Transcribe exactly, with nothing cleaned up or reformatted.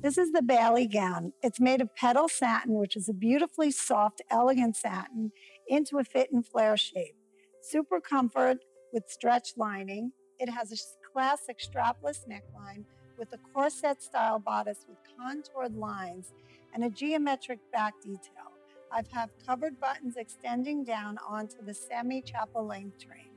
This is the Bailey gown. It's made of petal satin, which is a beautifully soft, elegant satin into a fit and flare shape. Super comfort with stretch lining. It has a classic strapless neckline with a corset-style bodice with contoured lines and a geometric back detail. I've have covered buttons extending down onto the semi-chapel length train.